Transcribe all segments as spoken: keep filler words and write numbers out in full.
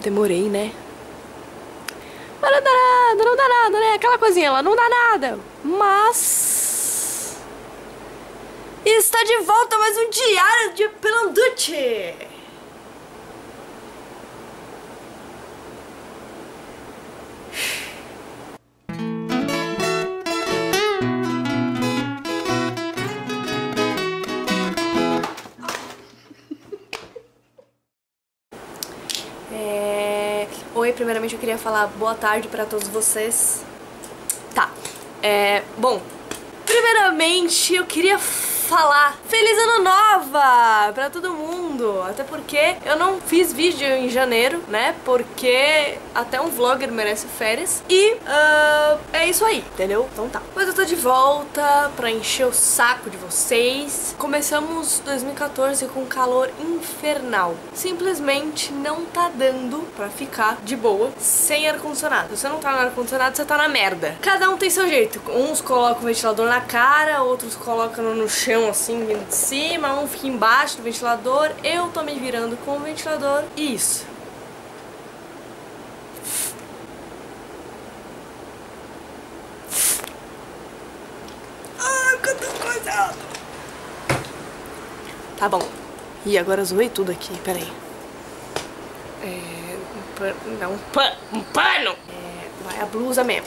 Demorei, né? Mas não dá nada, não dá nada, né? Aquela coisinha lá, não dá nada. Mas... está de volta mais um Diário de Pelanducci. É... Oi, primeiramente eu queria falar boa tarde pra todos vocês. Tá, é... bom, primeiramente eu queria falar Feliz Ano Nova pra todo mundo. Até porque eu não fiz vídeo em janeiro, né? Porque até um vlogger merece férias. E uh, é isso aí, entendeu? Então tá. Mas eu tô de volta pra encher o saco de vocês. Começamos dois mil e quatorze com calor infernal. Simplesmente não tá dando pra ficar de boa sem ar-condicionado. Se você não tá no ar-condicionado, você tá na merda. Cada um tem seu jeito. Uns colocam o ventilador na cara, outros colocam no chão assim, vindo de cima, um fica embaixo do ventilador. Eu tô me virando com o ventilador e isso. Ai, quanta coisa! Tá bom. Ih, agora eu zoei tudo aqui, peraí. É... Um pano... Não, um pano! Um pano! É... Vai a blusa mesmo.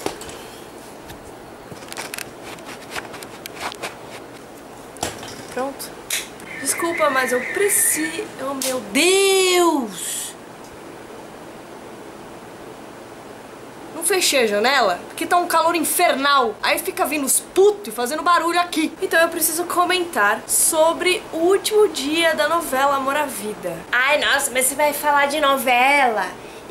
Pronto. Desculpa, mas eu preciso... Oh, meu Deus! Não fechei a janela porque tá um calor infernal. Aí fica vindo os putos e fazendo barulho aqui. Então eu preciso comentar sobre o último dia da novela Amor à Vida. Ai, nossa, mas você vai falar de novela?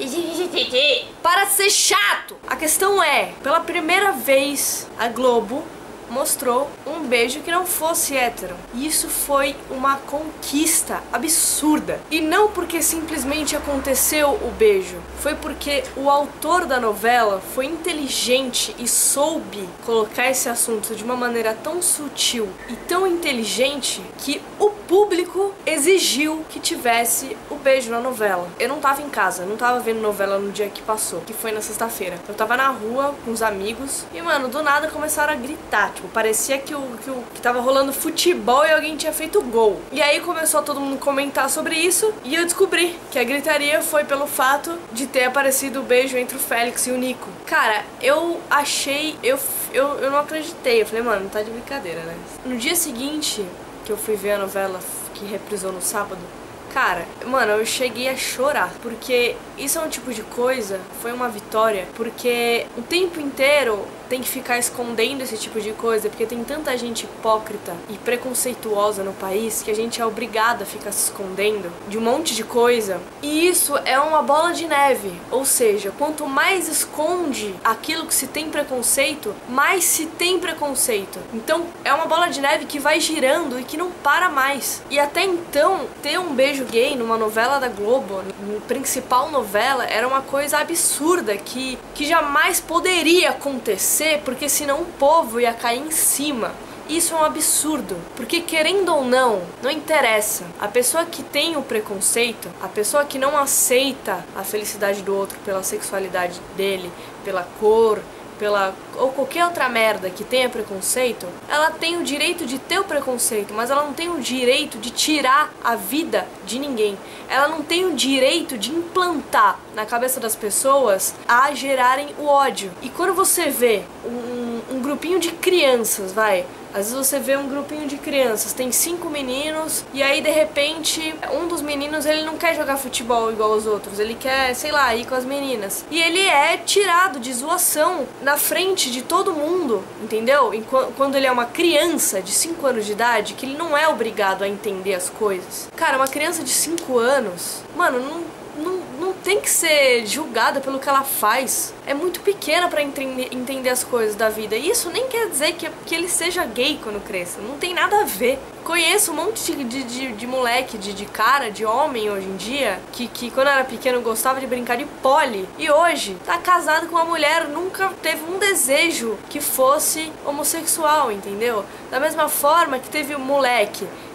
Para de ser chato! A questão é, pela primeira vez, a Globo mostrou um beijo que não fosse hétero. E isso foi uma conquista absurda. E não porque simplesmente aconteceu o beijo, foi porque o autor da novela foi inteligente e soube colocar esse assunto de uma maneira tão sutil e tão inteligente que o público exigiu que tivesse o beijo na novela. Eu não tava em casa, não tava vendo novela no dia que passou, que foi na sexta-feira. Eu tava na rua com os amigos e, mano, do nada começaram a gritar. Tipo, parecia que, o, que, o, que tava rolando futebol e alguém tinha feito gol. E aí começou todo mundo comentar sobre isso e eu descobri que a gritaria foi pelo fato de ter aparecido o beijo entre o Félix e o Nico. Cara, eu achei... Eu, eu, eu não acreditei. Eu falei, mano, não tá de brincadeira, né? No dia seguinte que eu fui ver a novela que reprisou no sábado, cara, mano, eu cheguei a chorar, porque isso é um tipo de coisa, foi uma vitória, porque o tempo inteiro tem que ficar escondendo esse tipo de coisa, porque tem tanta gente hipócrita e preconceituosa no país que a gente é obrigado a ficar se escondendo de um monte de coisa. E isso é uma bola de neve, ou seja, quanto mais esconde aquilo que se tem preconceito, mais se tem preconceito. Então é uma bola de neve que vai girando e que não para mais. E até então, ter um beijo gay numa novela da Globo, no principal novela, era uma coisa absurda que, que jamais poderia acontecer, porque senão o povo ia cair em cima. Isso é um absurdo, porque querendo ou não, não interessa. A pessoa que tem o preconceito, a pessoa que não aceita a felicidade do outro pela sexualidade dele, pela cor, pela ou qualquer outra merda que tenha preconceito, ela tem o direito de ter o preconceito, mas ela não tem o direito de tirar a vida de ninguém. Ela não tem o direito de implantar na cabeça das pessoas a gerarem o ódio. E quando você vê um, um grupinho de crianças, vai... Às vezes você vê um grupinho de crianças, tem cinco meninos, e aí de repente um dos meninos ele não quer jogar futebol igual os outros, ele quer, sei lá, ir com as meninas. E ele é tirado de zoação na frente de todo mundo, entendeu? Quando ele é uma criança de cinco anos de idade, que ele não é obrigado a entender as coisas. Cara, uma criança de cinco anos, mano, não... Não, não tem que ser julgada pelo que ela faz. É muito pequena pra entender, entender as coisas da vida. E isso nem quer dizer que, que ele seja gay quando cresça. Não tem nada a ver. Conheço um monte de, de, de, de moleque, de, de cara, de homem hoje em dia, que, que quando era pequeno gostava de brincar de pole. E hoje tá casado com uma mulher, nunca teve um desejo que fosse homossexual, entendeu? Da mesma forma que teve um moleque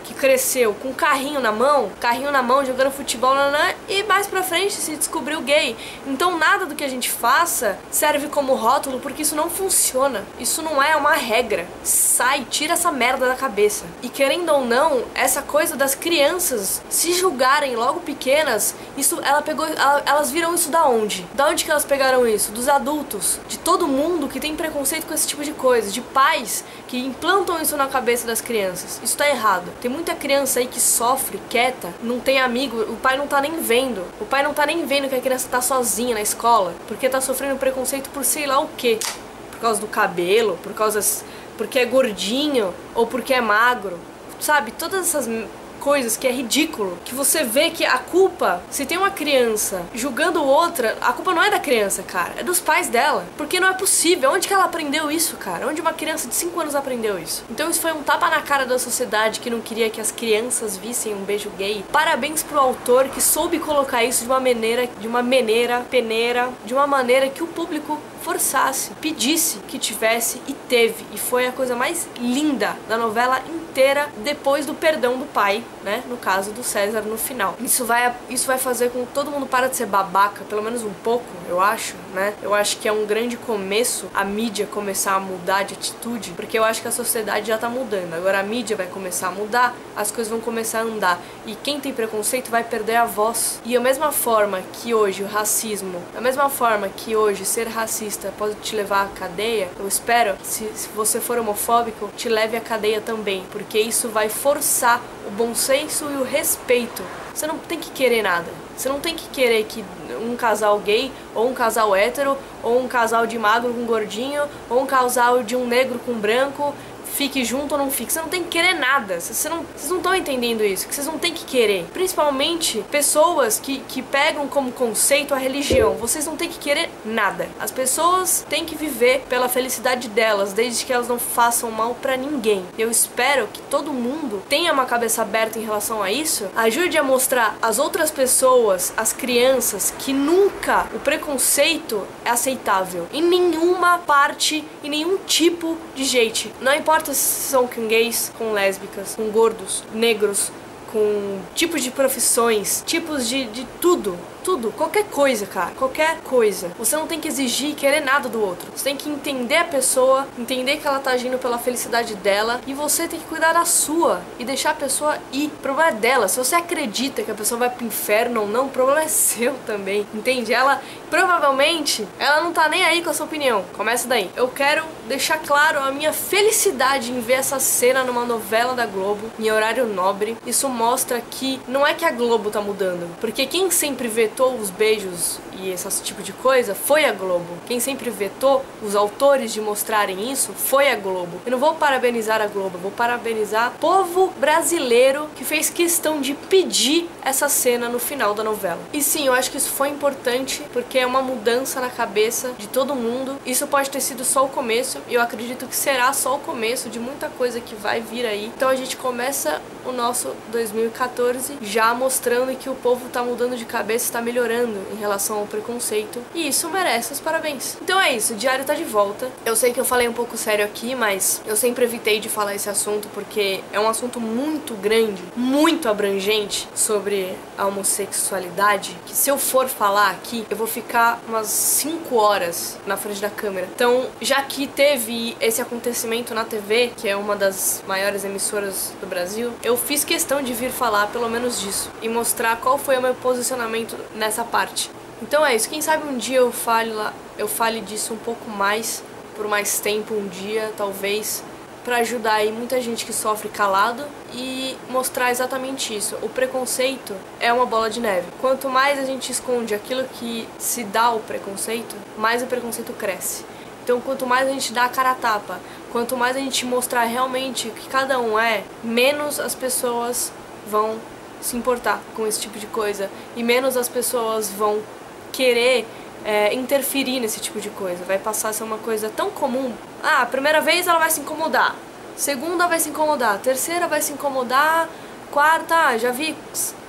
que cresceu com um carrinho na mão, carrinho na mão, jogando futebol, nanã, e mais pra frente se descobriu gay. Então nada do que a gente faça serve como rótulo, porque isso não funciona. Isso não é uma regra. Sai, tira essa merda da cabeça. E querendo ou não, essa coisa das crianças se julgarem logo pequenas, isso, ela pegou, ela, elas viram isso da onde? Da onde que elas pegaram isso? Dos adultos, de todo mundo que tem preconceito com esse tipo de coisa, de pais que implantam isso na cabeça das crianças. Isso tá errado. Tem muita criança aí que sofre, quieta, não tem amigo, o pai não tá nem vendo. O pai não tá nem vendo que a criança tá sozinha na escola, porque tá sofrendo preconceito por sei lá o quê. Por causa do cabelo, por causa... porque é gordinho, ou porque é magro. Sabe, todas essas coisas que é ridículo, que você vê que a culpa, se tem uma criança julgando outra, a culpa não é da criança, cara, é dos pais dela, porque não é possível. Onde que ela aprendeu isso, cara? Onde uma criança de cinco anos aprendeu isso? Então isso foi um tapa na cara da sociedade que não queria que as crianças vissem um beijo gay. Parabéns pro autor que soube colocar isso de uma maneira, de uma maneira, peneira, de uma maneira que o público forçasse, pedisse que tivesse, e teve. E foi a coisa mais linda da novela inteira, depois do perdão do pai, né? No caso do César no final. Isso vai, isso vai fazer com que todo mundo para de ser babaca, pelo menos um pouco, eu acho, né? Eu acho que é um grande começo a mídia começar a mudar de atitude, porque eu acho que a sociedade já tá mudando. Agora a mídia vai começar a mudar, as coisas vão começar a andar. E quem tem preconceito vai perder a voz. E a mesma forma que hoje o racismo, da mesma forma que hoje ser racista pode te levar à cadeia, eu espero que se, se você for homofóbico, te leve à cadeia também, porque isso vai forçar o bom senso e o respeito. Você não tem que querer nada. Você não tem que querer que um casal gay, ou um casal hétero, ou um casal de magro com gordinho, ou um casal de um negro com branco fique junto ou não fique. Você não tem que querer nada. Você não, vocês não estão entendendo isso, que vocês não tem que querer. Principalmente pessoas que, que pegam como conceito a religião. Vocês não tem que querer nada. As pessoas têm que viver pela felicidade delas, desde que elas não façam mal pra ninguém. Eu espero que todo mundo tenha uma cabeça aberta em relação a isso. Ajude a mostrar às outras pessoas, às crianças, que nunca o preconceito é aceitável. Em nenhuma parte, em nenhum tipo de jeito. Não importa se são com gays, com lésbicas, com gordos, negros, com tipos de profissões, tipos de, de tudo. Tudo, qualquer coisa, cara, qualquer coisa. Você não tem que exigir e querer nada do outro. Você tem que entender a pessoa, entender que ela tá agindo pela felicidade dela, e você tem que cuidar da sua e deixar a pessoa ir. O problema é dela. Se você acredita que a pessoa vai pro inferno ou não, o problema é seu também, entende? Ela, provavelmente, ela não tá nem aí com a sua opinião. Começa daí. Eu quero deixar claro a minha felicidade em ver essa cena numa novela da Globo, em horário nobre. Isso mostra que não é que a Globo tá mudando, porque quem sempre vê os beijos e esse tipo de coisa foi a Globo. Quem sempre vetou os autores de mostrarem isso foi a Globo. Eu não vou parabenizar a Globo, eu vou parabenizar o povo brasileiro que fez questão de pedir essa cena no final da novela. E sim, eu acho que isso foi importante, porque é uma mudança na cabeça de todo mundo. Isso pode ter sido só o começo, e eu acredito que será só o começo de muita coisa que vai vir aí. Então a gente começa o nosso dois mil e quatorze já mostrando que o povo tá mudando de cabeça, está melhorando em relação ao preconceito, e isso merece os parabéns. Então é isso, o diário tá de volta. Eu sei que eu falei um pouco sério aqui, mas eu sempre evitei de falar esse assunto porque é um assunto muito grande, muito abrangente sobre a homossexualidade, que se eu for falar aqui, eu vou ficar umas cinco horas na frente da câmera. Então, já que teve esse acontecimento na T V, que é uma das maiores emissoras do Brasil, eu fiz questão de vir falar pelo menos disso e mostrar qual foi o meu posicionamento nessa parte. Então é isso, quem sabe um dia eu fale lá, eu fale disso um pouco mais, por mais tempo, um dia, talvez, pra ajudar aí muita gente que sofre calado e mostrar exatamente isso. O preconceito é uma bola de neve. Quanto mais a gente esconde aquilo que se dá o preconceito, mais o preconceito cresce. Então quanto mais a gente dá a cara a tapa, quanto mais a gente mostrar realmente o que cada um é, menos as pessoas vão se importar com esse tipo de coisa, e menos as pessoas vão querer é, interferir nesse tipo de coisa. Vai passar a ser uma coisa tão comum. Ah, a primeira vez ela vai se incomodar, segunda vai se incomodar, terceira vai se incomodar, quarta, ah, já vi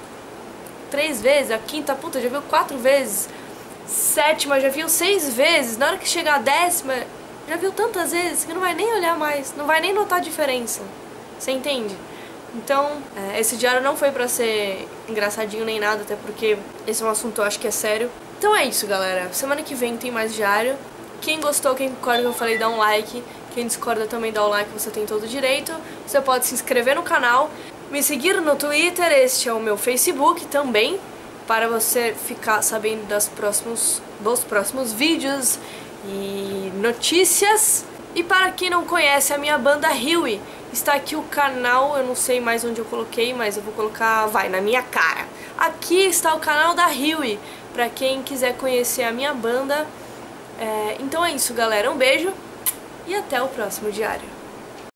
três vezes, a quinta, puta, já viu quatro vezes, sétima já viu seis vezes, na hora que chegar a décima já viu tantas vezes que não vai nem olhar mais, não vai nem notar a diferença. Você entende? Então, é, esse diário não foi pra ser engraçadinho nem nada, até porque esse é um assunto eu acho que é sério. Então é isso, galera. Semana que vem tem mais diário. Quem gostou, quem concorda que eu falei, dá um like. Quem discorda também dá o like, você tem todo o direito. Você pode se inscrever no canal, me seguir no Twitter, este é o meu Facebook também, para você ficar sabendo das próximos, dos próximos vídeos e notícias. E para quem não conhece a minha banda Huey, está aqui o canal, eu não sei mais onde eu coloquei, mas eu vou colocar, vai, na minha cara. Aqui está o canal da Huey, para quem quiser conhecer a minha banda. É, então é isso, galera, um beijo e até o próximo diário.